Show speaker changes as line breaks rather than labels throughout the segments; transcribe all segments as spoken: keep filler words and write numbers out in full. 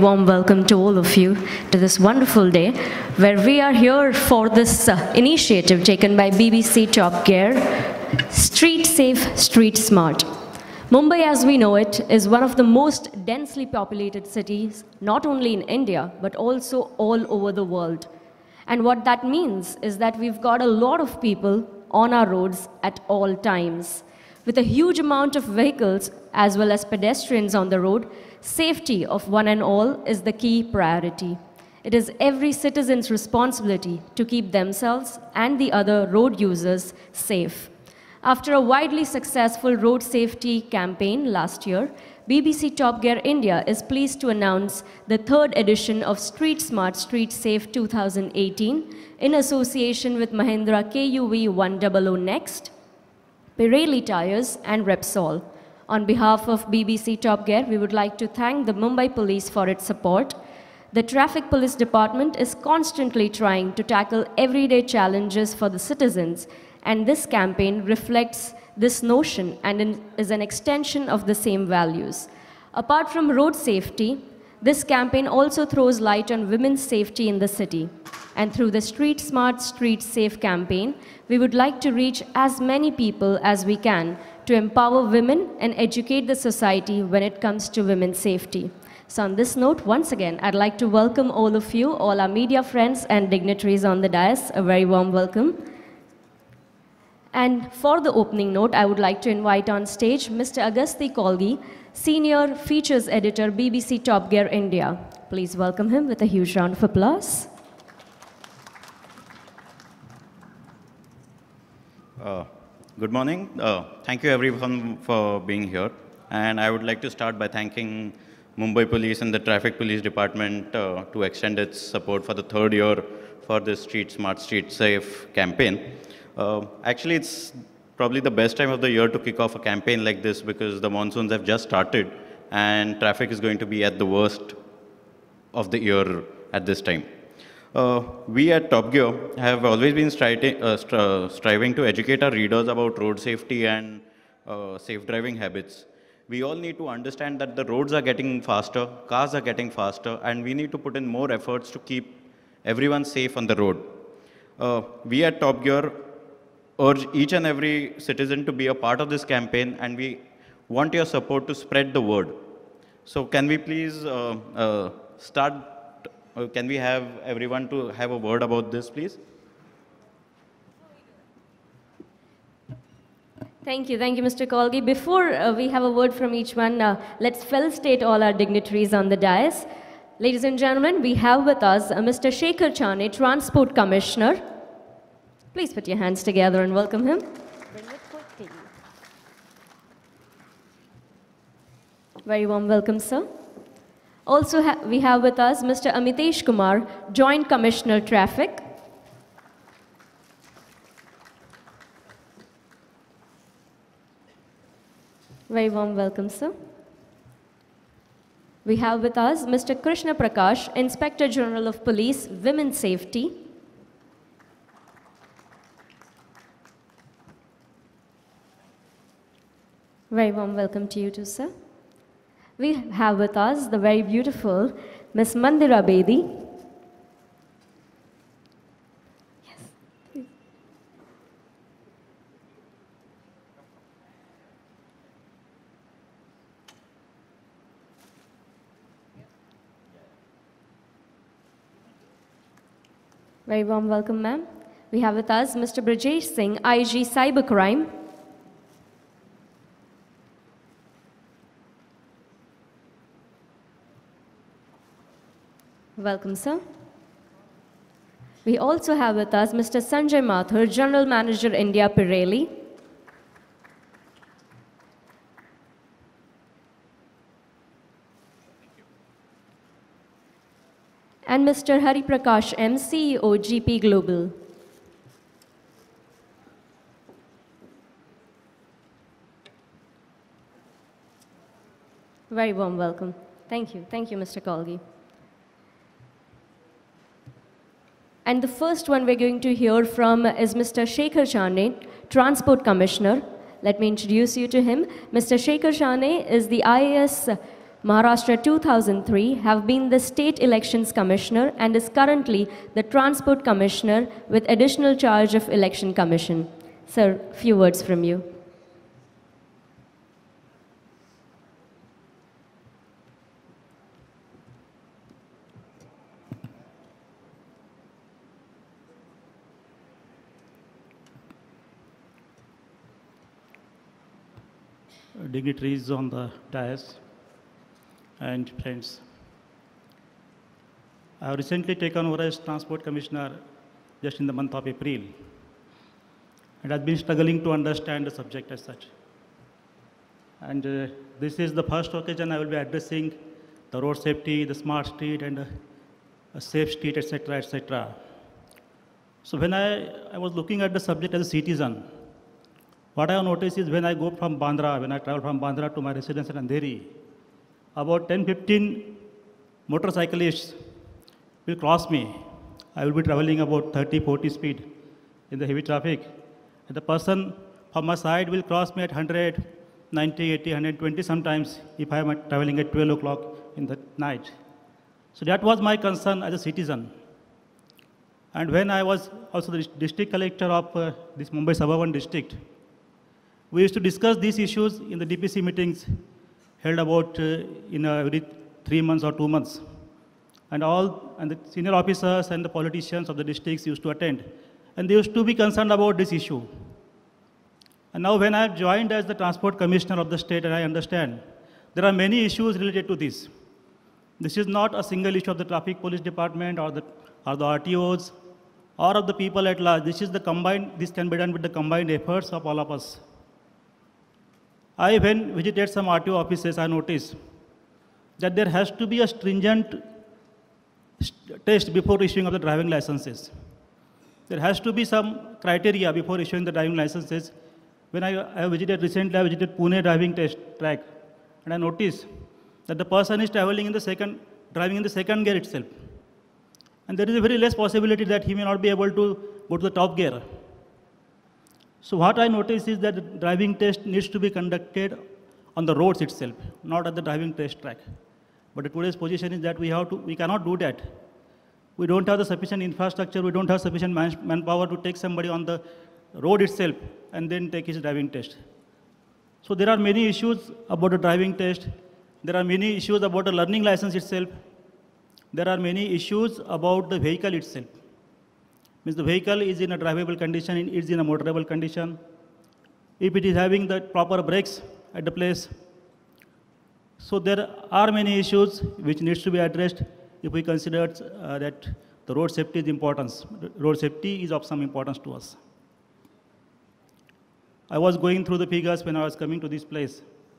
warm welcome to all of you to this wonderful day where we are here for this uh, initiative taken by B B C Top Gear, Street Safe, Street Smart. Mumbai, as we know it, is one of the most densely populated cities, not only in India, but also all over the world. And what that means is that we've got a lot of people on our roads at all times. With a huge amount of vehicles as well as pedestrians on the road, safety of one and all is the key priority. It is every citizen's responsibility to keep themselves and the other road users safe. After a widely successful road safety campaign last year, B B C Top Gear India is pleased to announce the third edition of Street Smart, Street Safe two thousand eighteen in association with Mahindra K U V one hundred Next, Pirelli Tires and Repsol. On behalf of B B C Top Gear, we would like to thank the Mumbai Police for its support. The Traffic Police Department is constantly trying to tackle everyday challenges for the citizens, and this campaign reflects this notion and is an extension of the same values. Apart from road safety, this campaign also throws light on women's safety in the city. And through the Street Smart, Street Safe campaign, we would like to reach as many people as we can to empower women and educate the society when it comes to women's safety. So on this note, once again, I'd like to welcome all of you, all our media friends and dignitaries on the dais. A very warm welcome. And for the opening note, I would like to invite on stage Mister Agasti Kolgi, Senior Features Editor, B B C Top Gear India. Please welcome him with a huge round of applause.
Uh, good morning. Uh, thank you everyone for being here. And I would like to start by thanking Mumbai Police and the Traffic Police Department uh, to extend its support for the third year for the Street Smart, Street Safe campaign. Uh, actually, it's probably the best time of the year to kick off a campaign like this because the monsoons have just started and traffic is going to be at the worst of the year at this time. Uh, we at Top Gear have always been stri uh, stri striving to educate our readers about road safety and uh, safe driving habits. We all need to understand that the roads are getting faster, cars are getting faster, and we need to put in more efforts to keep everyone safe on the road. Uh, we at Top Gear urge each and every citizen to be a part of this campaign, and we want your support to spread the word. So can we please uh, uh, start, uh, can we have everyone to have a word about this, please?
Thank you, thank you, Mister Kolgi. Before uh, we have a word from each one, uh, let's felicitate all our dignitaries on the dais. Ladies and gentlemen, we have with us uh, Mister Shekhar Chane, Transport Commissioner. Please put your hands together and welcome him. Very warm welcome, sir. Also, ha we have with us Mister Amitesh Kumar, Joint Commissioner Traffic. Very warm welcome, sir. We have with us Mister Krishna Prakash, Inspector General of Police, Women's Safety. Very warm welcome to you too, sir. We have with us the very beautiful Miss Mandira Bedi. Yes, please. Very warm welcome, ma'am. We have with us Mister Brajesh Singh, I G Cybercrime. Welcome, sir. We also have with us Mister Sanjay Mathur, General Manager, India, Pirelli. And Mister Hari Prakash M, C E O, G P Global. Very warm welcome. Thank you. Thank you, Mister Kolgi. And the first one we're going to hear from is Mister Shekhar Chane, Transport Commissioner. Let me introduce you to him. Mister Shekhar Chane is the I A S Maharashtra two thousand three have been the State Elections Commissioner and is currently the Transport Commissioner with additional charge of Election Commission. Sir, few words from you.
Dignitaries on the dais and friends. I have recently taken over as Transport Commissioner just in the month of April and have been struggling to understand the subject as such. And uh, this is the first occasion I will be addressing the road safety, the smart street and uh, a safe street, et cetera, et cetera. So when I, I was looking at the subject as a citizen, what I have noticed is when I go from Bandra, when I travel from Bandra to my residence in Andheri, about ten fifteen motorcyclists will cross me. I will be traveling about thirty forty speed in the heavy traffic. And the person from my side will cross me at one hundred, ninety, eighty, one hundred twenty sometimes if I am traveling at twelve o'clock in the night. So that was my concern as a citizen. And when I was also the district collector of uh, this Mumbai suburban district, we used to discuss these issues in the D P C meetings held about uh, in uh, every three months or two months. And all, and the senior officers and the politicians of the districts used to attend. And they used to be concerned about this issue. And now when I have joined as the Transport Commissioner of the state, and I understand, there are many issues related to this. This is not a single issue of the Traffic Police Department or the, or the R T Os or of the people at large. This is the combined, this can be done with the combined efforts of all of us. I, when visited some R T O offices, I noticed that there has to be a stringent test before issuing of the driving licenses. There has to be some criteria before issuing the driving licenses. When I, I visited recently, I visited Pune driving test track, and I noticed that the person is traveling in the second, driving in the second gear itself. And there is a very less possibility that he may not be able to go to the top gear. So what I noticed is that the driving test needs to be conducted on the roads itself, not at the driving test track. But today's position is that we have to, we cannot do that. We don't have the sufficient infrastructure, we don't have sufficient man, manpower to take somebody on the road itself and then take his driving test. So there are many issues about the driving test. There are many issues about the learning license itself. There are many issues about the vehicle itself. Means the vehicle is in a drivable condition, it is in a motorable condition. If it is having the proper brakes at the place. So there are many issues which needs to be addressed if we consider uh, that the road safety is important. Road safety is of some importance to us. I was going through the figures when I was coming to this place.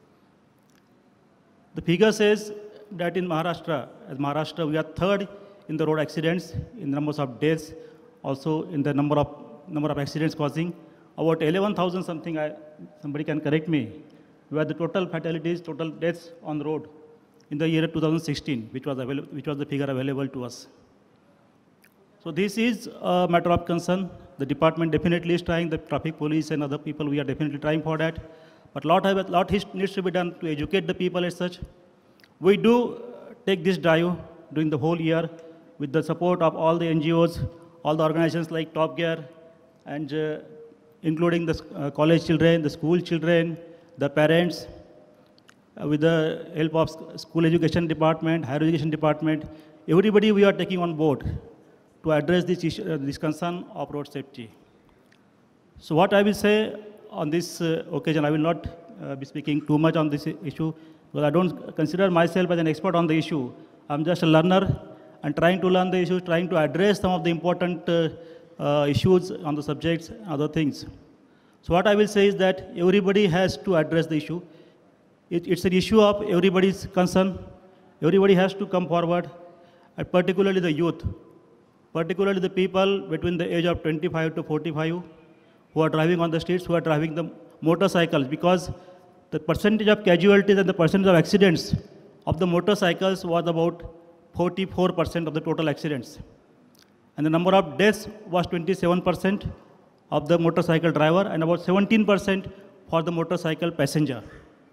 The figure says that in Maharashtra, as Maharashtra, we are third in the road accidents, in the numbers of deaths, also in the number of number of accidents causing. About eleven thousand something, I, somebody can correct me, were the total fatalities, total deaths on the road in the year two thousand sixteen, which was, which was the figure available to us. So this is a matter of concern. The department definitely is trying, the traffic police and other people, we are definitely trying for that. But a lot, have, lot needs to be done to educate the people as such. We do take this drive during the whole year with the support of all the N G Os, all the organizations like Top Gear, and uh, including the uh, college children, the school children, the parents, uh, with the help of school education department, higher education department, everybody we are taking on board to address this issue, uh, this concern of road safety. So what I will say on this uh, occasion, I will not uh, be speaking too much on this issue, because I don't consider myself as an expert on the issue. I'm just a learner and trying to learn the issues, trying to address some of the important uh, uh, issues on the subjects, other things. So what I will say is that everybody has to address the issue. It, it's an issue of everybody's concern. Everybody has to come forward, and particularly the youth, particularly the people between the age of twenty-five to forty-five who are driving on the streets, who are driving the motorcycles, because the percentage of casualties and the percentage of accidents of the motorcycles was about forty-four percent of the total accidents. And the number of deaths was twenty-seven percent of the motorcycle driver and about seventeen percent for the motorcycle passenger.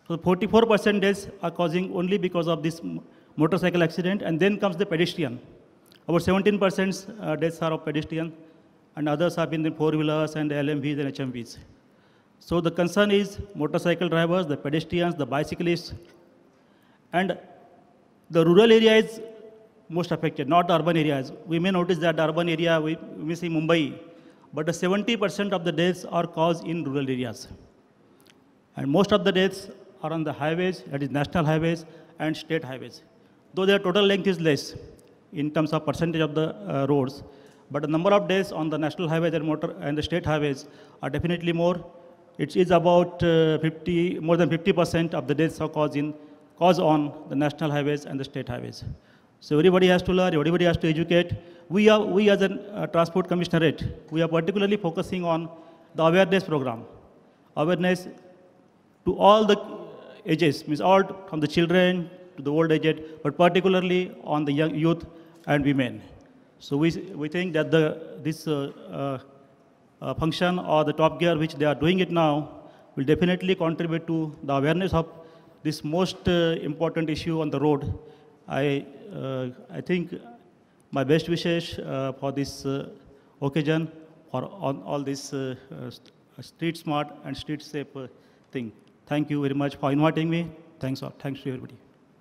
So forty-four percent deaths are causing only because of this motorcycle accident, and then comes the pedestrian. About seventeen percent uh, deaths are of pedestrian, and others have been the four-wheelers and L M Vs and H M Vs. So the concern is motorcycle drivers, the pedestrians, the bicyclists, and the rural area is most affected, not the urban areas. We may notice that the urban area, we, we may see Mumbai, but the seventy percent of the deaths are caused in rural areas. And most of the deaths are on the highways, that is national highways and state highways. Though their total length is less in terms of percentage of the uh, roads, but the number of deaths on the national highways and, motor, and the state highways are definitely more. It is about uh, fifty, more than fifty percent of the deaths are caused, in, caused on the national highways and the state highways. So everybody has to learn, everybody has to educate. We, are, we as a uh, Transport Commissionerate, we are particularly focusing on the awareness program. Awareness to all the ages, means all from the children to the old aged, but particularly on the young youth and women. So we, we think that the, this uh, uh, uh, function or the Top Gear, which they are doing it now, will definitely contribute to the awareness of this most uh, important issue on the road. I, uh, I think my best wishes uh, for this uh, occasion, or on all this uh, uh, street smart and street safe uh, thing. Thank you very much for inviting me. Thanks, thanks to everybody.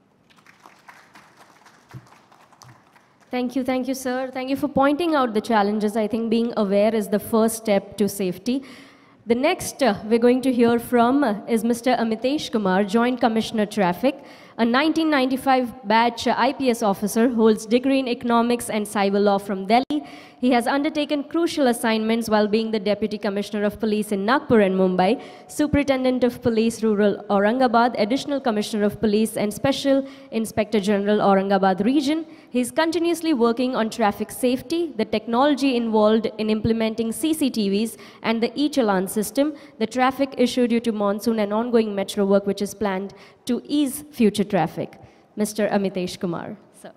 Thank you, thank you, sir. Thank you for pointing out the challenges. I think being aware is the first step to safety. The next uh, we're going to hear from uh, is Mister Amitesh Kumar, Joint Commissioner Traffic, a nineteen ninety-five batch uh, I P S officer, holds degree in economics and cyber law from Delhi. He has undertaken crucial assignments while being the Deputy Commissioner of Police in Nagpur and Mumbai, Superintendent of Police Rural Aurangabad, Additional Commissioner of Police and Special Inspector General Aurangabad Region. He is continuously working on traffic safety, the technology involved in implementing C C T Vs and the e-challan system, the traffic issue due to monsoon and ongoing metro work which is planned to ease future traffic. Mister Amitesh Kumar. So.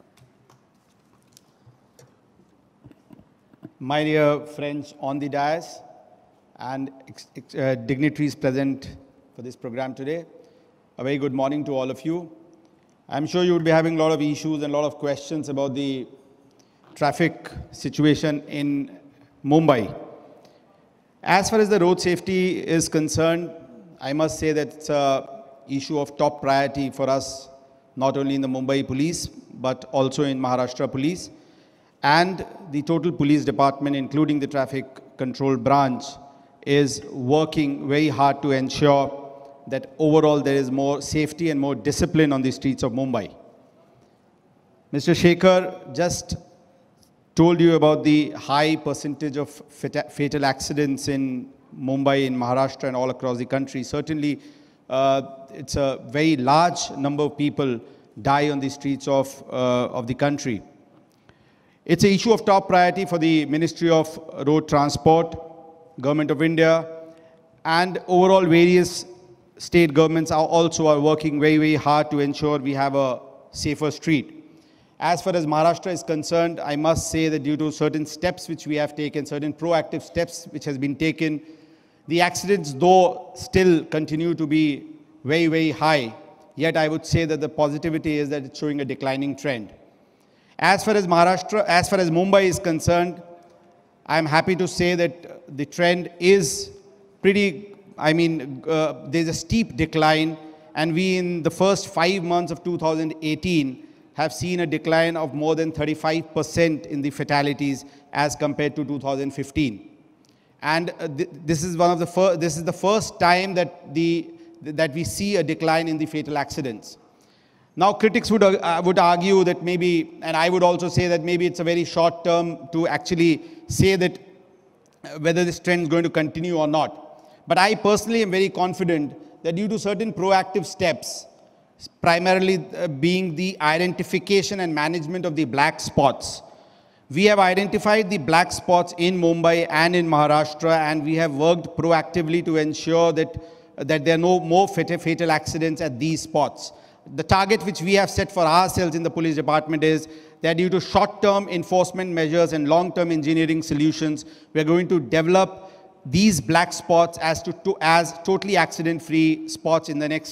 My dear friends on the dais and uh, dignitaries present for this program today, a very good morning to all of you. I'm sure you would be having a lot of issues and a lot of questions about the traffic situation in Mumbai. As far as the road safety is concerned, I must say that it's an issue of top priority for us, not only in the Mumbai Police, but also in Maharashtra Police. And the total police department, including the traffic control branch, is working very hard to ensure that overall there is more safety and more discipline on the streets of Mumbai. Mister Shekhar just told you about the high percentage of fatal accidents in Mumbai, in Maharashtra and all across the country. Certainly, uh, it's a very large number of people die on the streets of, uh, of the country. It's an issue of top priority for the Ministry of Road Transport, Government of India, and overall various state governments are also are working very, very hard to ensure we have a safer street. As far as Maharashtra is concerned, I must say that due to certain steps which we have taken, certain proactive steps which has been taken, the accidents though still continue to be very, very high, yet I would say that the positivity is that it's showing a declining trend. As far as Maharashtra, as far as Mumbai is concerned, I'm happy to say that the trend is pretty, I mean, uh, there's a steep decline, and we in the first five months of two thousand eighteen have seen a decline of more than thirty-five percent in the fatalities as compared to two thousand fifteen. And uh, th this is one of the first, this is the first time that the that we see a decline in the fatal accidents. Now, critics would, uh, would argue that maybe, and I would also say that maybe it's a very short term to actually say that uh, whether this trend is going to continue or not. But I personally am very confident that due to certain proactive steps, primarily uh, being the identification and management of the black spots, we have identified the black spots in Mumbai and in Maharashtra, and we have worked proactively to ensure that, uh, that there are no more fatal, fatal accidents at these spots. The target which we have set for ourselves in the police department is that due to short-term enforcement measures and long-term engineering solutions, we are going to develop these black spots as, to, to, as totally accident-free spots in the next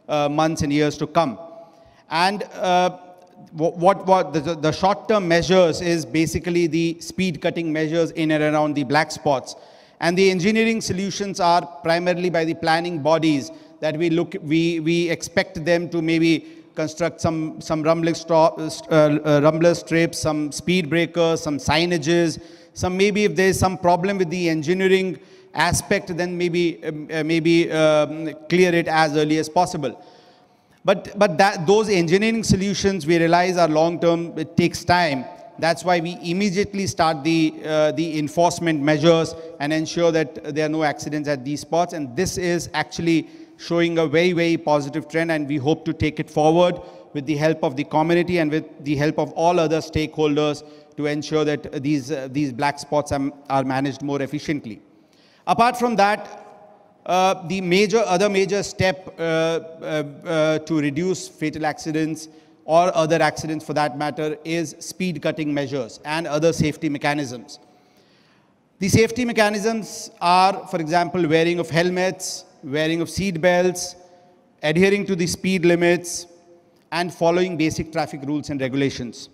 uh, months and years to come. And uh, what, what the, the short-term measures is basically the speed cutting measures in and around the black spots. And the engineering solutions are primarily by the planning bodies that we look, we, we expect them to maybe construct some, some rumbler, stop, uh, uh, rumbler strips, some speed breakers, some signages, some maybe if there's some problem with the engineering aspect, then maybe, uh, maybe um, clear it as early as possible. But, but that, those engineering solutions we realize are long-term, it takes time. That's why we immediately start the, uh, the enforcement measures and ensure that there are no accidents at these spots. And this is actually showing a very, very positive trend, and we hope to take it forward with the help of the community and with the help of all other stakeholders to ensure that these, uh, these black spots are, are managed more efficiently. Apart from that, uh, the major, other major step uh, uh, uh, to reduce fatal accidents or other accidents for that matter is speed cutting measures and other safety mechanisms. The safety mechanisms are, for example, wearing of helmets, wearing of seat belts, adhering to the speed limits, and following basic traffic rules and regulations.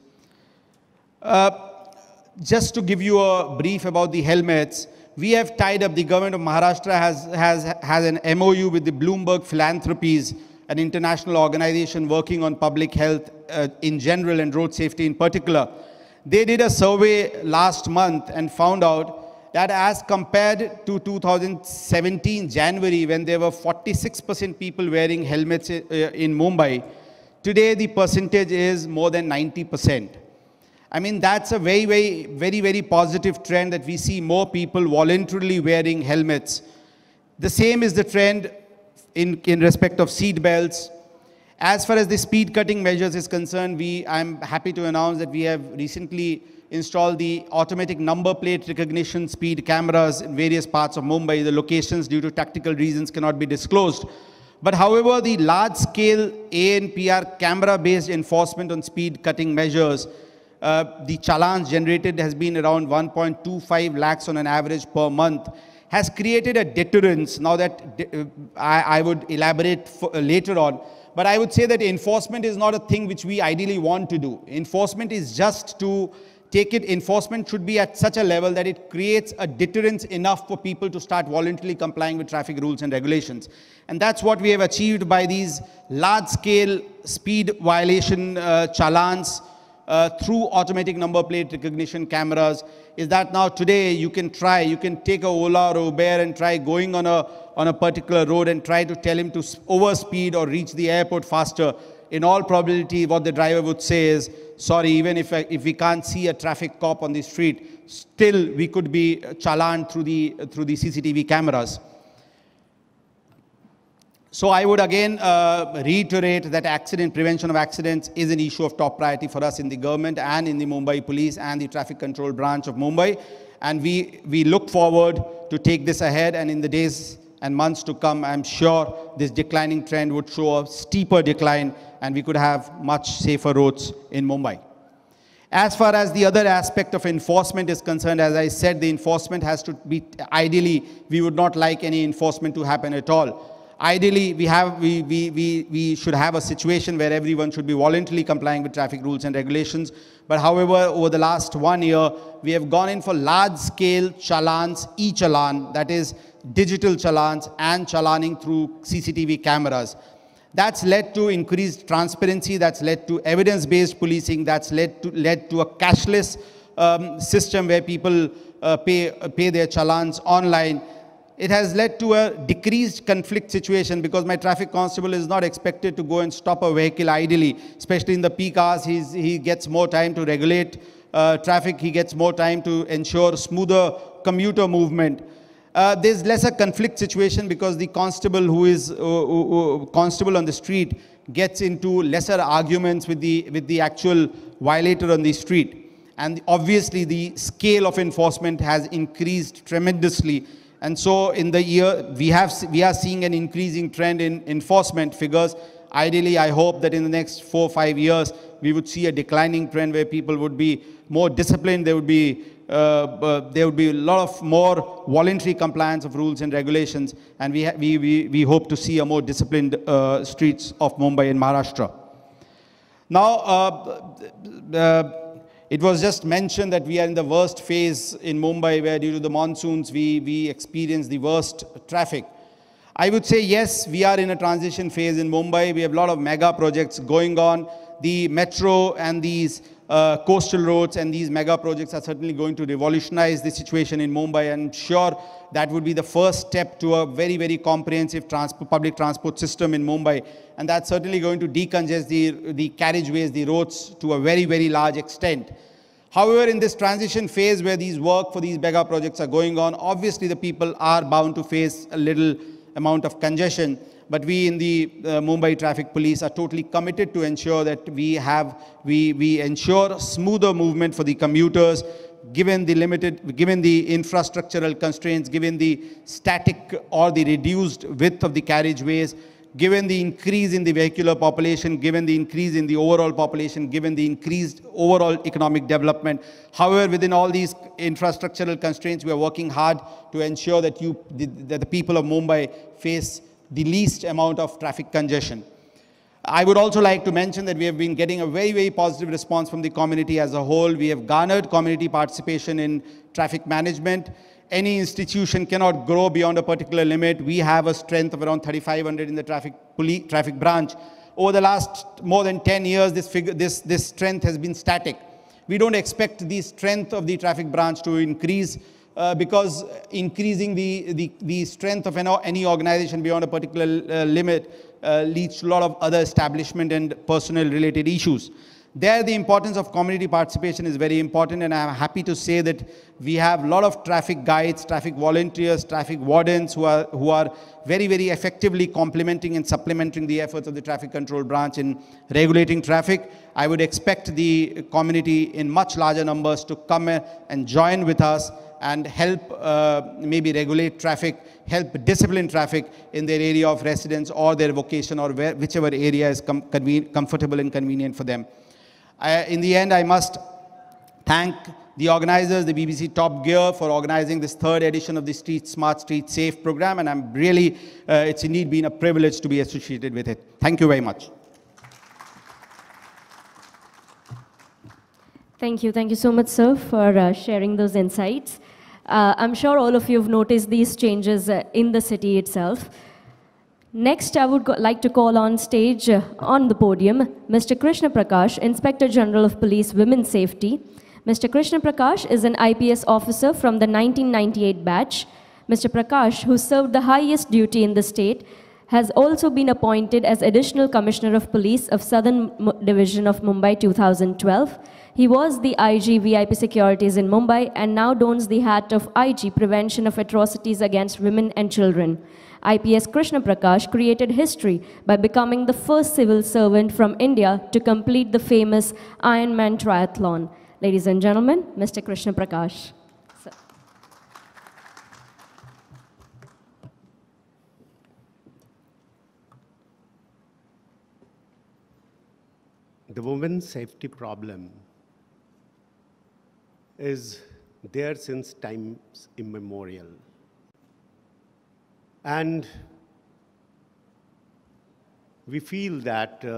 Uh, just to give you a brief about the helmets, we have tied up, the government of Maharashtra has, has, has an M O U with the Bloomberg Philanthropies, an international organization working on public health uh, in general and road safety in particular. They did a survey last month and found out that as compared to two thousand seventeen January, when there were forty-six percent people wearing helmets in Mumbai, today the percentage is more than ninety percent. I mean, that's a very, very, very, very positive trend that we see more people voluntarily wearing helmets. The same is the trend in, in respect of seat belts. As far as the speed cutting measures is concerned, we, I'm happy to announce that we have recently installed the automatic number plate recognition speed cameras in various parts of Mumbai. The locations, due to tactical reasons, cannot be disclosed. But however, the large-scale A N P R camera-based enforcement on speed cutting measures, uh, the challans generated has been around one point two five lakhs on an average per month, has created a deterrence. Now that uh, I, I would elaborate for, uh, later on, but I would say that enforcement is not a thing which we ideally want to do. Enforcement is just to take it, enforcement should be at such a level that it creates a deterrence enough for people to start voluntarily complying with traffic rules and regulations. And that's what we have achieved by these large-scale speed violation uh, challans uh, through automatic number plate recognition cameras, is that now today you can try, you can take a Ola or Uber and try going on a, on a particular road and try to tell him to overspeed or reach the airport faster. In all probability, what the driver would say is, sorry, even if, if we can't see a traffic cop on the street, still we could be challaned through the, through the C C T V cameras. So I would again uh, reiterate that accident prevention of accidents is an issue of top priority for us in the government and in the Mumbai Police and the Traffic Control Branch of Mumbai. And we, we look forward to take this ahead, and in the days and months to come, I'm sure this declining trend would show a steeper decline and we could have much safer roads in Mumbai. As far as the other aspect of enforcement is concerned, as I said, the enforcement has to be, ideally, we would not like any enforcement to happen at all. Ideally, we, have, we, we, we, we should have a situation where everyone should be voluntarily complying with traffic rules and regulations. But however, over the last one year, we have gone in for large-scale challans, e-challan, that is digital challans and challaning through C C T V cameras. That's led to increased transparency, that's led to evidence-based policing, that's led to, led to a cashless um, system where people uh, pay, uh, pay their challans online. It has led to a decreased conflict situation because my traffic constable is not expected to go and stop a vehicle ideally, especially in the peak hours. He's, he gets more time to regulate uh, traffic, he gets more time to ensure smoother commuter movement. Uh, there's lesser conflict situation because the constable who is uh, uh, uh, constable on the street gets into lesser arguments with the, with the actual violator on the street. And obviously the scale of enforcement has increased tremendously. And so in the year, we, have, we are seeing an increasing trend in enforcement figures. Ideally, I hope that in the next four or five years, we would see a declining trend where people would be more disciplined, they would be uh, uh, there would be a lot of more voluntary compliance of rules and regulations, and we, we, we, we hope to see a more disciplined uh, streets of Mumbai and Maharashtra. Now, uh, uh, it was just mentioned that we are in the worst phase in Mumbai, where due to the monsoons, we, we experience the worst traffic. I would say, yes, we are in a transition phase in Mumbai. We have a lot of mega projects going on. The metro and these uh, coastal roads and these mega projects are certainly going to revolutionize the situation in Mumbai. And I'm sure that would be the first step to a very, very comprehensive transport, public transport system in Mumbai. And that's certainly going to decongest the, the carriageways, the roads, to a very, very large extent. However, in this transition phase where these work for these mega projects are going on, obviously the people are bound to face a little amount of congestion. But we in the uh, Mumbai Traffic Police are totally committed to ensure that we have, we, we ensure smoother movement for the commuters, given the limited, given the infrastructural constraints, given the static or the reduced width of the carriageways, given the increase in the vehicular population, given the increase in the overall population, given the increased overall economic development. However, within all these infrastructural constraints, we are working hard to ensure that, you, the, that the people of Mumbai face the least amount of traffic congestion. I would also like to mention that we have been getting a very, very positive response from the community as a whole. We have garnered community participation in traffic management. Any institution cannot grow beyond a particular limit. We have a strength of around thirty-five hundred in the traffic, police, traffic branch. Over the last more than ten years, this, figure, this, this strength has been static. We don't expect the strength of the traffic branch to increase uh, because increasing the, the, the strength of any organization beyond a particular uh, limit uh, leads to a lot of other establishment and personnel related issues. There, the importance of community participation is very important, and I'm happy to say that we have a lot of traffic guides, traffic volunteers, traffic wardens who are, who are very, very effectively complementing and supplementing the efforts of the traffic control branch in regulating traffic. I would expect the community in much larger numbers to come and join with us and help uh, maybe regulate traffic, help discipline traffic in their area of residence or their vocation, or where, whichever area is com comfortable and convenient for them. I, in the end, I must thank the organizers, the B B C Top Gear, for organizing this third edition of the Street Smart, Street Safe program, and I'm really, uh, it's indeed been a privilege to be associated with it. Thank you very much.
Thank you. Thank you so much, sir, for uh, sharing those insights. Uh, I'm sure all of you have noticed these changes uh, in the city itself. Next, I would like to call on stage, uh, on the podium, Mister Krishna Prakash, Inspector General of Police Women's Safety. Mister Krishna Prakash is an I P S officer from the nineteen ninety-eight batch. Mister Prakash, who served the highest duty in the state, has also been appointed as Additional Commissioner of Police of Southern M- Division of Mumbai two thousand twelve. He was the I G V I P Securities in Mumbai and now dons the hat of I G Prevention of Atrocities Against Women and Children. I P S Krishna Prakash created history by becoming the first civil servant from India to complete the famous Ironman triathlon. Ladies and gentlemen, Mister Krishna Prakash. Sir.
The women's safety problem is there since times immemorial. And we feel that uh,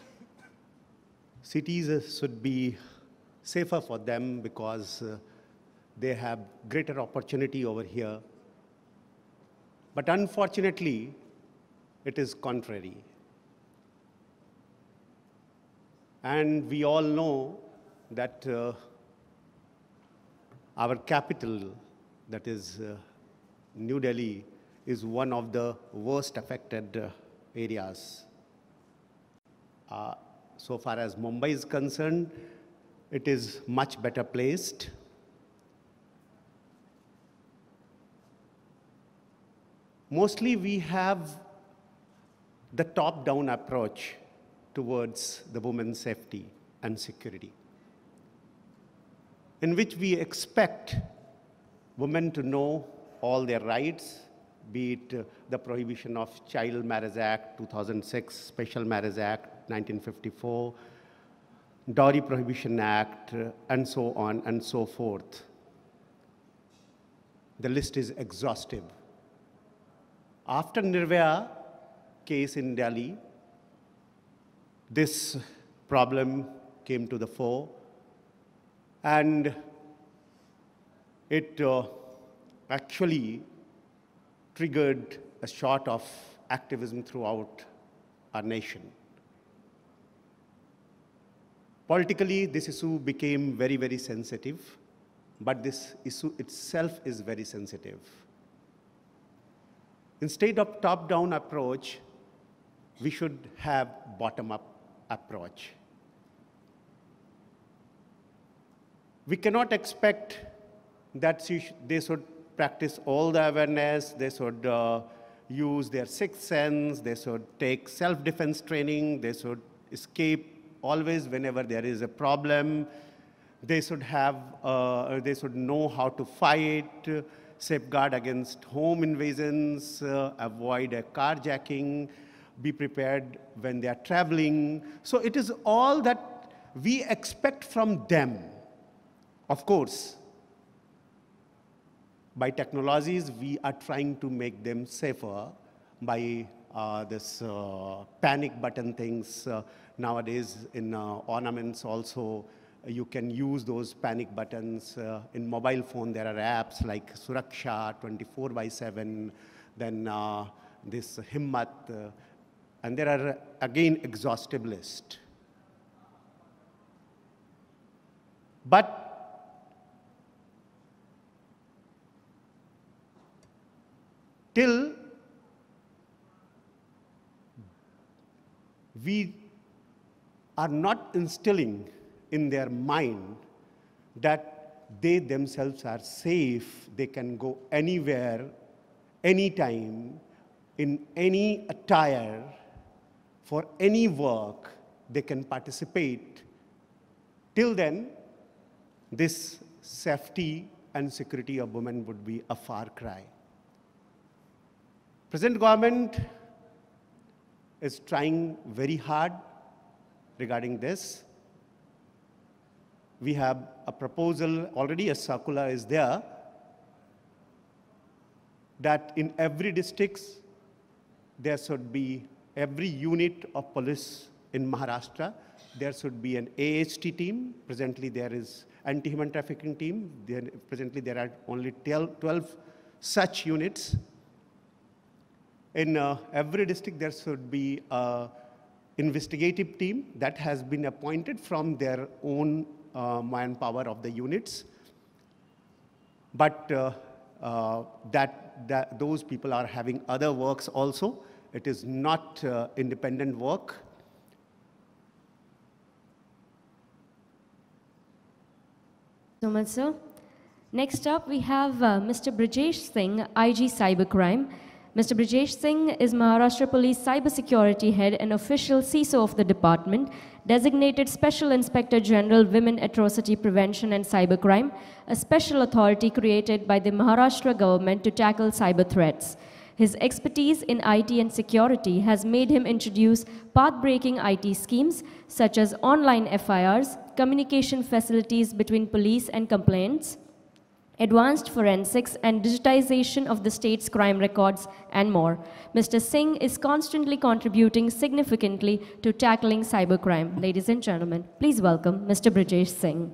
cities should be safer for them because uh, they have greater opportunity over here. But unfortunately, it is contrary. And we all know that uh, our capital, that is uh, New Delhi, is one of the worst affected uh, areas. Uh, so far as Mumbai is concerned, it is much better placed. Mostly we have the top-down approach towards the women's safety and security, in which we expect women to know all their rights, be it uh, the Prohibition of Child Marriage Act two thousand six, Special Marriage Act nineteen fifty-four, Dowry Prohibition Act, uh, and so on and so forth. the list is exhaustive. After Nirvaya case in Delhi, this problem came to the fore, and it uh, actually triggered a shot of activism throughout our nation. Politically, this issue became very, very sensitive, but this issue itself is very sensitive. Instead of top-down approach, we should have bottom-up approach. We cannot expect that they should practice all the awareness, they should uh, use their sixth sense, they should take self-defense training, they should escape always whenever there is a problem, they should have, uh, they should know how to fight, safeguard against home invasions, uh, avoid a carjacking, be prepared when they are traveling. So it is all that we expect from them. Of course, by technologies, we are trying to make them safer by uh, this uh, panic button things. Uh, nowadays, in uh, ornaments also, you can use those panic buttons. Uh, in mobile phone, there are apps like Suraksha, twenty-four by seven, then uh, this Himmat, uh, and there are, again, exhaustive list. But till we are not instilling in their mind that they themselves are safe, they can go anywhere, anytime, in any attire, for any work, they can participate. Till then, this safety and security of women would be a far cry. Present government is trying very hard regarding this. We have a proposal, already a circular is there, that in every district, there should be every unit of police in Maharashtra, there should be an A H T team. Presently, there is anti-human trafficking team. There, presently, there are only twelve such units. In uh, every district, there should be an investigative team that has been appointed from their own uh, manpower of the units. But uh, uh, that, that those people are having other works also. It is not uh, independent work.
So much, sir. Next up, we have uh, Mister Brijesh Singh, I G Cybercrime. Mister Brijesh Singh is Maharashtra Police Cybersecurity Head and official C I S O of the department, designated Special Inspector General Women Atrocity Prevention and Cybercrime, a special authority created by the Maharashtra government to tackle cyber threats. His expertise in I T and security has made him introduce path-breaking I T schemes such as online F I Rs, communication facilities between police and complainants, advanced forensics and digitization of the state's crime records, and more. Mister Singh is constantly contributing significantly to tackling cybercrime. Ladies and gentlemen, please welcome Mister Brijesh Singh.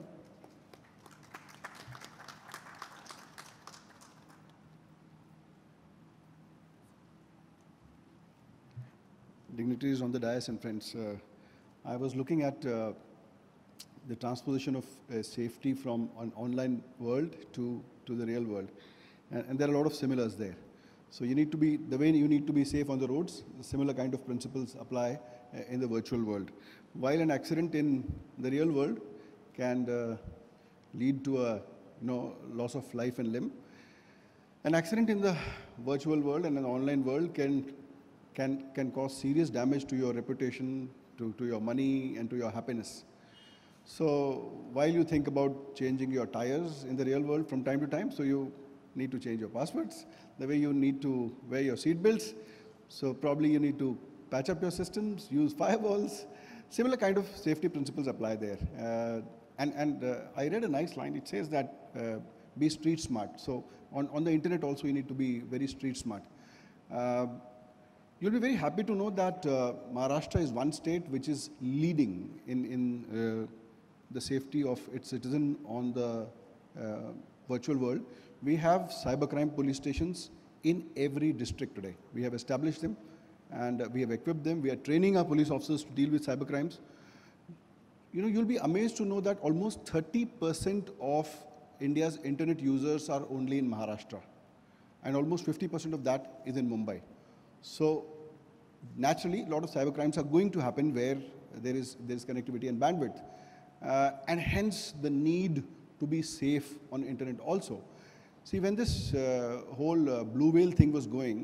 Dignitaries on the dais and friends, uh, I was looking at uh, the transposition of uh, safety from an online world to, to the real world. And, and there are a lot of similars there. So you need to be, the way you need to be safe on the roads, similar kind of principles apply uh, in the virtual world. While an accident in the real world can uh, lead to a you know, loss of life and limb, an accident in the virtual world and an online world can Can, can cause serious damage to your reputation, to, to your money, and to your happiness. So while you think about changing your tires in the real world from time to time, so you need to change your passwords, the way you need to wear your seat belts, so probably you need to patch up your systems, use firewalls. Similar kind of safety principles apply there. Uh, and and uh, I read a nice line. It says that uh, be street smart. So on, on the internet also, you need to be very street smart. Uh, you'll be very happy to know that uh, Maharashtra is one state which is leading in, in uh, the safety of its citizen on the uh, virtual world. We have cybercrime police stations in every district today. We have established them and uh, we have equipped them. We are training our police officers to deal with cybercrimes. You know, you'll be amazed to know that almost thirty percent of India's internet users are only in Maharashtra, and almost fifty percent of that is in Mumbai. So naturally, a lot of cybercrimes are going to happen where there is, there is connectivity and bandwidth, uh, and hence the need to be safe on internet also. See, when this uh, whole uh, blue whale thing was going,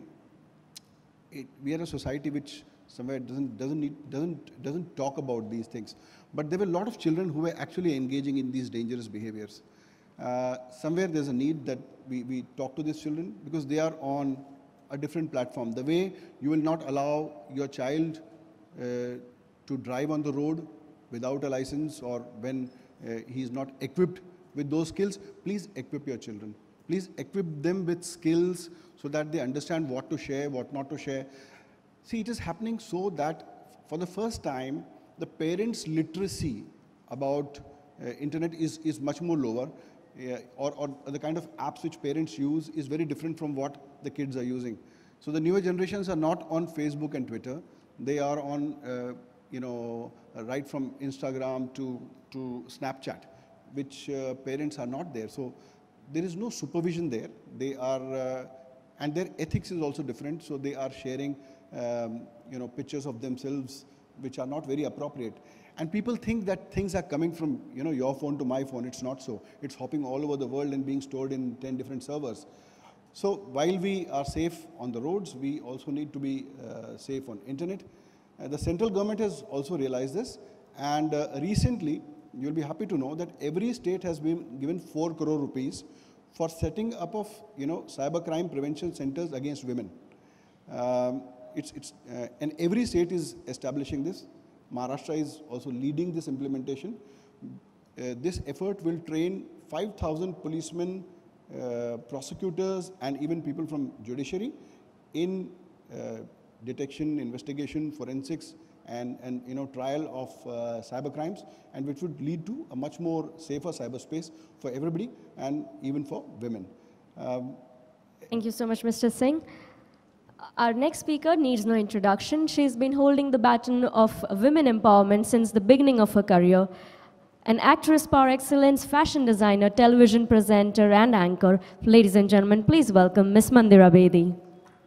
it, we are a society which somewhere doesn't, doesn't, need, doesn't, doesn't talk about these things. But there were a lot of children who were actually engaging in these dangerous behaviors. Uh, somewhere there's a need that we, we talk to these children because they are on a different platform. The way you will not allow your child uh, to drive on the road without a license or when uh, he is not equipped with those skills, please equip your children. Please equip them with skills so that they understand what to share, what not to share. See, it is happening so that for the first time, the parents' literacy about uh, internet is, is much more lower, uh, or, or the kind of apps which parents use is very different from what the kids are using. So the newer generations are not on Facebook and Twitter. They are on, uh, you know, uh, right from Instagram to, to Snapchat, which uh, parents are not there. So there is no supervision there. They are, uh, and their ethics is also different. So they are sharing, um, you know, pictures of themselves which are not very appropriate. And people think that things are coming from, you know, your phone to my phone. It's not so. It's hopping all over the world and being stored in ten different servers. So while we are safe on the roads, we also need to be uh, safe on internet. Uh, the central government has also realized this. And uh, recently, you'll be happy to know that every state has been given four crore rupees for setting up of, you know, cybercrime prevention centers against women. Um, it's, it's, uh, and every state is establishing this. Maharashtra is also leading this implementation. Uh, this effort will train five thousand policemen, uh, prosecutors, and even people from judiciary in uh, detection, investigation, forensics, and, and you know, trial of uh, cyber crimes, and which would lead to a much more safer cyberspace for everybody and even for women. Um,
Thank you so much, Mister Singh. Our next speaker needs no introduction. She's been holding the baton of women empowerment since the beginning of her career. An actress par excellence, fashion designer, television presenter, and anchor. Ladies and gentlemen, please welcome Miss Mandira Bedi.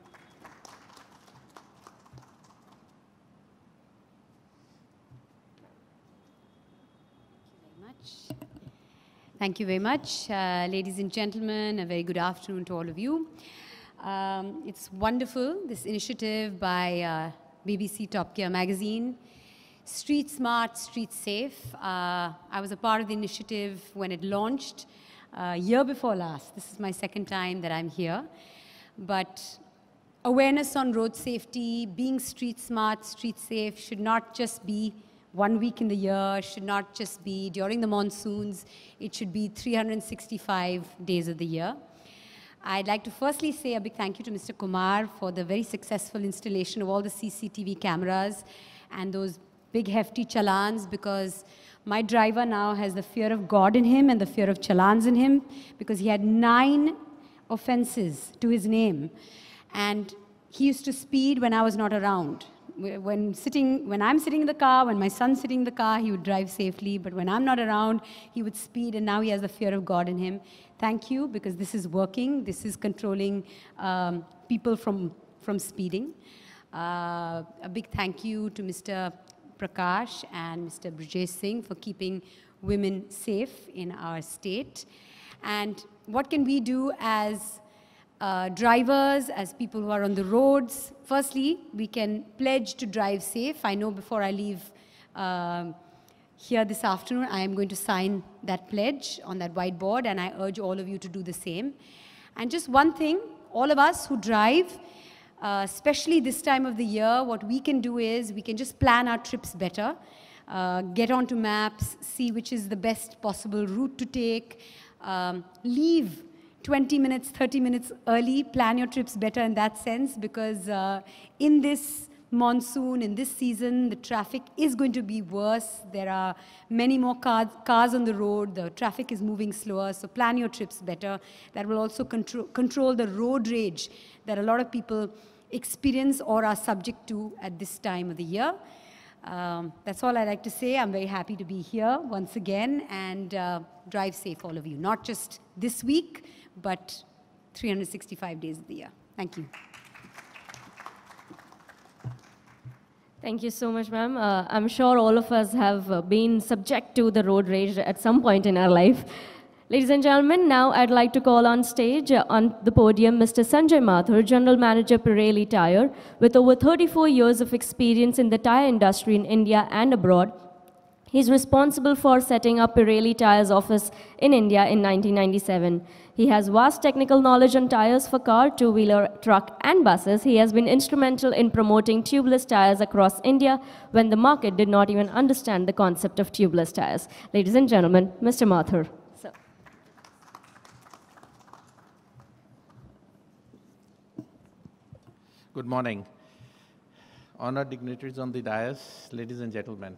Thank you very much. Uh, ladies and gentlemen, a very good afternoon to all of you. Um, it's wonderful, this initiative by uh, B B C Top Gear magazine, Street Smart, Street Safe. Uh, I was a part of the initiative when it launched uh, year before last. This is my second time that I'm here. But awareness on road safety, being street smart, street safe should not just be one week in the year, should not just be during the monsoons. It should be three hundred sixty-five days of the year. I'd like to firstly say a big thank you to Mister Kumar for the very successful installation of all the C C T V cameras and those big hefty challans, because my driver now has the fear of God in him and the fear of challans in him, because he had nine offenses to his name. And he used to speed when I was not around. When, sitting, when I'm sitting in the car, when my son's sitting in the car, he would drive safely. But when I'm not around, he would speed, and now he has the fear of God in him. Thank you, because this is working. This is controlling um, people from, from speeding. Uh, a big thank you to Mister Prakash and Mister Brijesh Singh for keeping women safe in our state. And what can we do as Uh, drivers, as people who are on the roads? Firstly, we can pledge to drive safe. I know before I leave uh, here this afternoon, I am going to sign that pledge on that whiteboard, and I urge all of you to do the same. And just one thing, all of us who drive, uh, especially this time of the year, what we can do is we can just plan our trips better, uh, get onto maps, see which is the best possible route to take, um, leave twenty minutes, thirty minutes early. Plan your trips better in that sense, because uh, in this monsoon, in this season, the traffic is going to be worse. There are many more cars, cars on the road. The traffic is moving slower, so plan your trips better. That will also control, control the road rage that a lot of people experience or are subject to at this time of the year. Um, that's all I like to say. I'm very happy to be here once again, and uh, drive safe, all of you. Not just this week, but three hundred sixty-five days of the year. Thank you.
Thank you so much, ma'am. Uh, I'm sure all of us have uh, been subject to the road rage at some point in our life. Ladies and gentlemen, now I'd like to call on stage uh, on the podium Mister Sanjay Mathur, General Manager, Pirelli Tire, with over thirty-four years of experience in the tire industry in India and abroad. He's responsible for setting up Pirelli Tire's office in India in nineteen ninety-seven. He has vast technical knowledge on tires for car, two-wheeler, truck, and buses. He has been instrumental in promoting tubeless tires across India when the market did not even understand the concept of tubeless tires. Ladies and gentlemen, Mister Mathur. So.
Good morning. Honored dignitaries on the dais, ladies and gentlemen.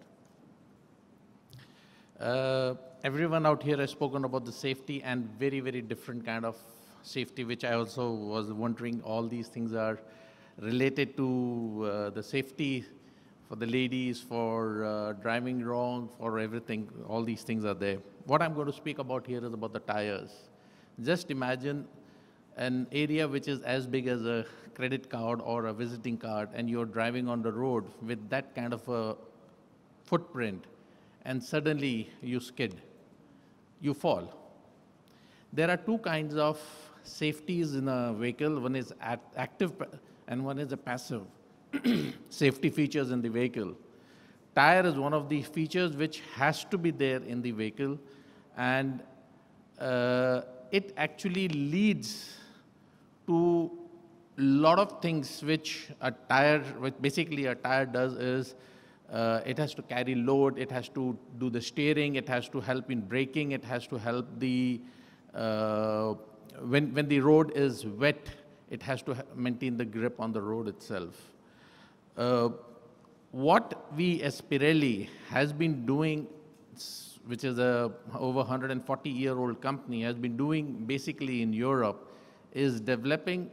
Uh, everyone out here has spoken about the safety and very, very different kind of safety, which I also was wondering all these things are related to uh, the safety for the ladies, for uh, driving wrong, for everything. All these things are there. What I'm going to speak about here is about the tires. Just imagine an area which is as big as a credit card or a visiting card, and you're driving on the road with that kind of a footprint, and suddenly you skid, you fall. There are two kinds of safeties in a vehicle. One is active and one is a passive safety features in the vehicle. Tire is one of the features which has to be there in the vehicle, and uh, it actually leads to a lot of things which a tire, which basically a tire does is Uh, it has to carry load, it has to do the steering, it has to help in braking, it has to help the, uh, when, when the road is wet, it has to maintain the grip on the road itself. Uh, what we as Pirelli has been doing, which is a over one hundred forty year old company, has been doing basically in Europe, is developing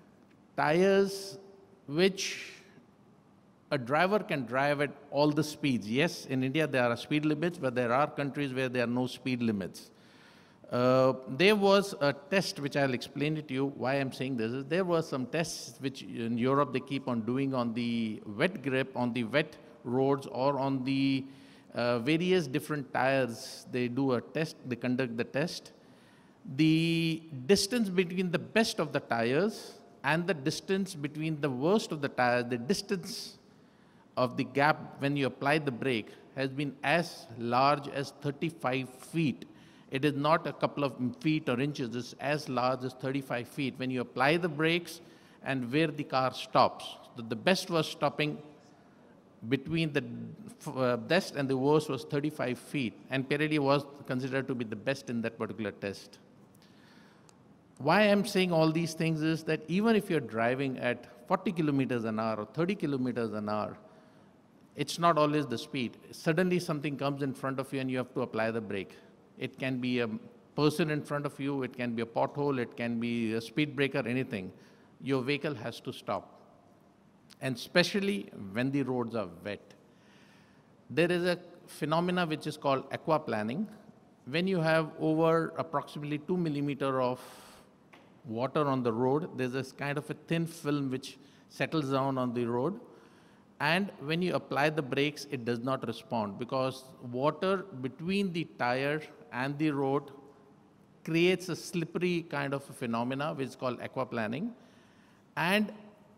tires which a driver can drive at all the speeds. Yes, in India there are speed limits, but there are countries where there are no speed limits. Uh, there was a test, which I'll explain it to you, why I'm saying this, is there were some tests which in Europe they keep on doing on the wet grip, on the wet roads, or on the uh, various different tires. They do a test, they conduct the test. The distance between the best of the tires and the distance between the worst of the tires, the distance of the gap when you apply the brake has been as large as thirty-five feet. It is not a couple of feet or inches, it's as large as thirty-five feet. When you apply the brakes and where the car stops. So the best was stopping between the uh, best and the worst was thirty-five feet. And Pirelli was considered to be the best in that particular test. Why I'm saying all these things is that even if you're driving at forty kilometers an hour or thirty kilometers an hour, it's not always the speed. Suddenly something comes in front of you and you have to apply the brake. It can be a person in front of you, it can be a pothole, it can be a speed breaker, anything. Your vehicle has to stop. And especially when the roads are wet. There is a phenomena which is called aquaplaning. When you have over approximately two millimeter of water on the road, there's this kind of a thin film which settles down on the road. And when you apply the brakes, it does not respond because water between the tire and the road creates a slippery kind of a phenomena which is called aquaplaning. And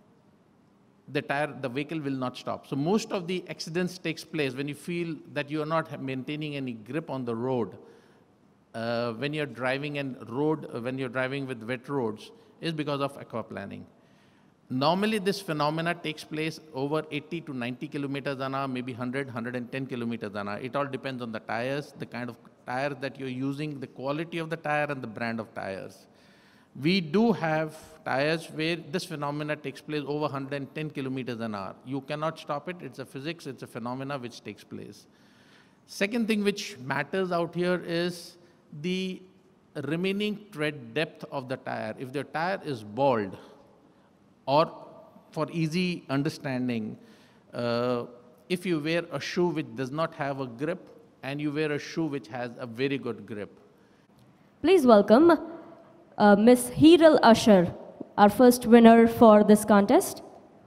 the tire, the vehicle will not stop. So most of the accidents takes place when you feel that you are not maintaining any grip on the road. Uh, when you're driving and road, uh, when you're driving with wet roads, is because of aquaplaning. Normally, this phenomena takes place over eighty to ninety kilometers an hour, maybe one hundred, one hundred ten kilometers an hour. It all depends on the tires, the kind of tire that you're using, the quality of the tire and the brand of tires. We do have tires where this phenomena takes place over one hundred ten kilometers an hour. You cannot stop it. It's a physics, it's a phenomena which takes place. Second thing which matters out here is the remaining tread depth of the tire. If the tire is bald, or for easy understanding, uh, if you wear a shoe which does not have a grip and you wear a shoe which has a very good grip.
Please welcome uh, Miss Hiral Usher, our first winner for this contest.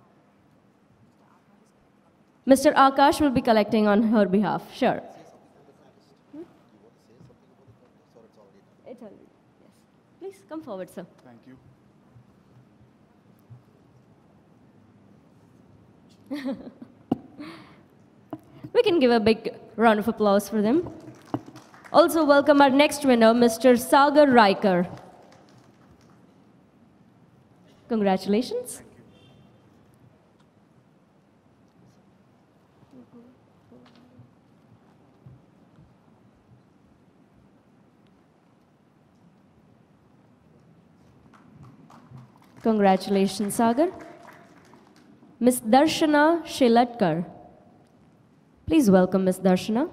Mister Akash will be collecting on her behalf. Sure. It's already, yes. Please come forward, sir.
Thank you.
We can give a big round of applause for them. Also welcome our next winner, Mister Sagar Riker. Congratulations. Congratulations, Sagar. Miss Darshana Shelatkar. Please welcome Miss Darshana.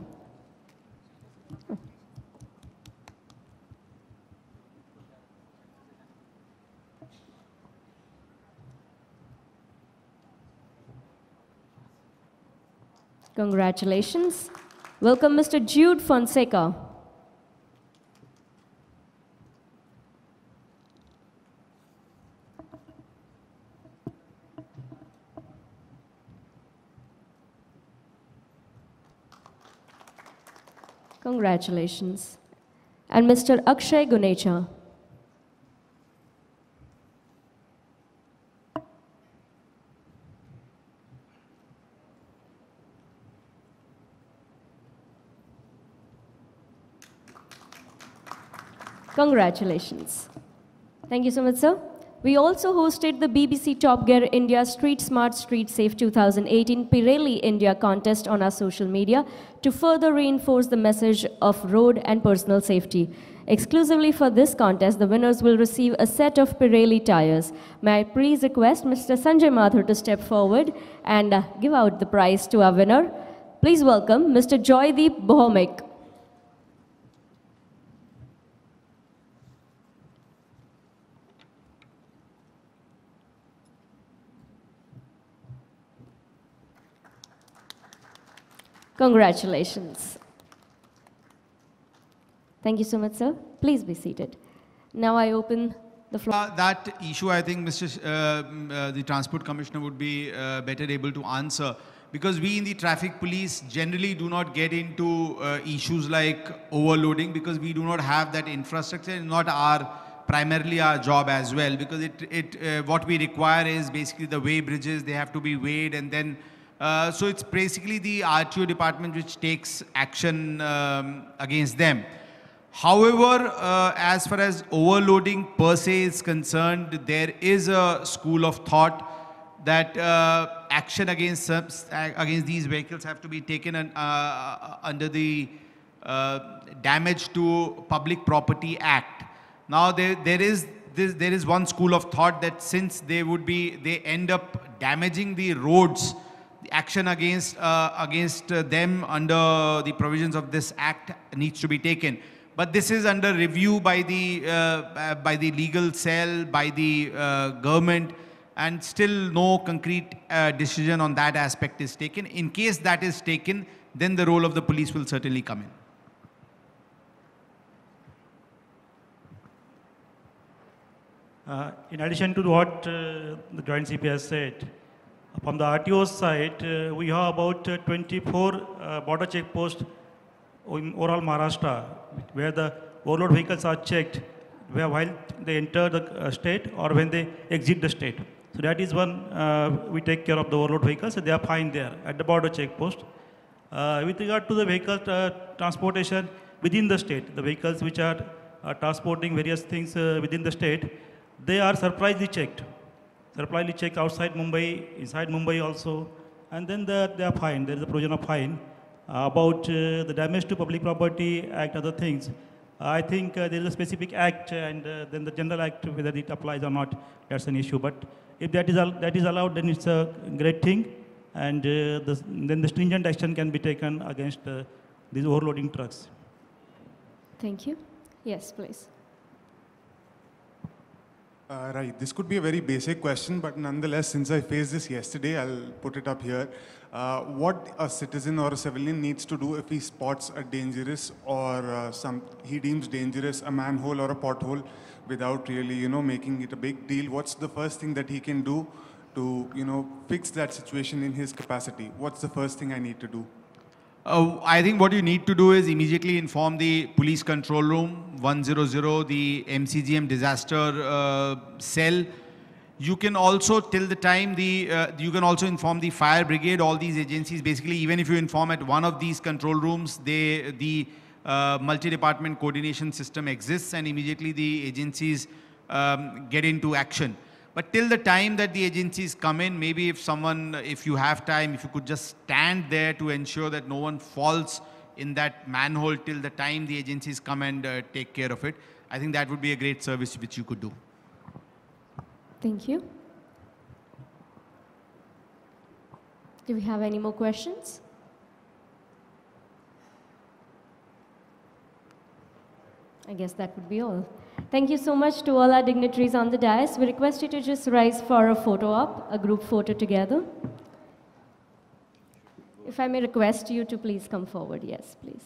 Congratulations. Welcome Mister Jude Fonseca. Congratulations. And Mister Akshay Gunecha. Congratulations. Thank you so much, sir. We also hosted the B B C Top Gear India Street Smart Street Safe two thousand eighteen Pirelli India contest on our social media to further reinforce the message of road and personal safety. Exclusively for this contest, the winners will receive a set of Pirelli tires. May I please request Mister Sanjay Mathur to step forward and uh, give out the prize to our winner. Please welcome Mister Joydeep Bhomik. Congratulations. Thank you so much, sir. Please be seated. Now I open the floor.
Uh, that issue, I think, Mister Sh uh, uh, the Transport Commissioner would be uh, better able to answer, because we in the traffic police generally do not get into uh, issues like overloading, because we do not have that infrastructure. It's not our primarily our job as well, because it it uh, what we require is basically the weigh bridges. They have to be weighed, and then uh, so it's basically the R T O department which takes action um, against them. However, uh, as far as overloading per se is concerned, there is a school of thought that uh, action against uh, against these vehicles have to be taken an, uh, under the uh, Damage to Public Property Act. Now, there there is this, there is one school of thought that since they would be they end up damaging the roads, the action against uh, against uh, them under the provisions of this act needs to be taken. But this is under review by the uh, by the legal cell, by the uh, government, and still no concrete uh, decision on that aspect is taken. In case that is taken, then the role of the police will certainly come in.
Uh, in addition to what uh, the Joint C P has said, from the R T O side, uh, we have about uh, twenty-four uh, border checkposts in overall Maharashtra, where the overload vehicles are checked where while they enter the uh, state or when they exit the state. So that is one, uh, we take care of the overload vehicles, so they are fine there at the border checkpost. Uh, with regard to the vehicle uh, transportation within the state, the vehicles which are uh, transporting various things uh, within the state, they are surprisingly checked. Surprisingly checked outside Mumbai, inside Mumbai also, and then the, they are fine. There is a provision of fine. about uh, the Damage to Public Property Act, other things. I think uh, there is a specific act, and uh, then the general act, whether it applies or not, that's an issue. But if that is, al that is allowed, then it's a great thing, and uh, the, then the stringent action can be taken against uh, these overloading trucks.
Thank you. Yes, please.
Uh, right, this could be a very basic question, but nonetheless, since I faced this yesterday, I'll put it up here. Uh, what a citizen or a civilian needs to do if he spots a dangerous or uh, some he deems dangerous, a manhole or a pothole, without really, you know, making it a big deal. What's the first thing that he can do to, you know, fix that situation in his capacity? What's the first thing I need to do?
Uh, I think what you need to do is immediately inform the police control room, one hundred, the M C G M disaster uh, cell. You can also, till the time, the uh, you can also inform the fire brigade, all these agencies. Basically, even if you inform at one of these control rooms, they, the uh, multi-department coordination system exists, and immediately the agencies um, get into action. But till the time that the agencies come in, maybe if someone, if you have time, if you could just stand there to ensure that no one falls in that manhole till the time the agencies come and uh, take care of it, I think that would be a great service which you could do.
Thank you. Do we have any more questions? I guess that would be all. Thank you so much to all our dignitaries on the dais. We request you to just rise for a photo op, a group photo together. If I may request you to please come forward. Yes, please.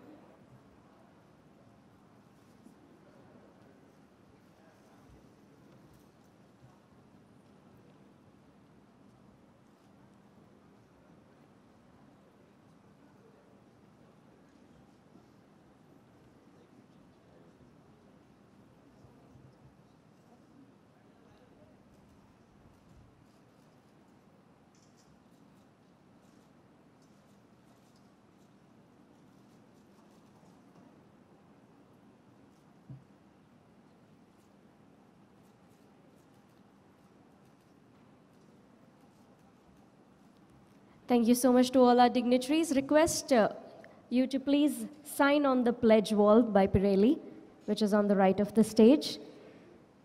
Thank you so much to all our dignitaries. Request uh, you to please sign on the pledge wall by Pirelli, which is on the right of the stage.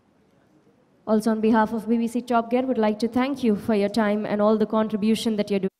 Also, on behalf of B B C Top Gear, would like to thank you for your time and all the contribution that you're doing.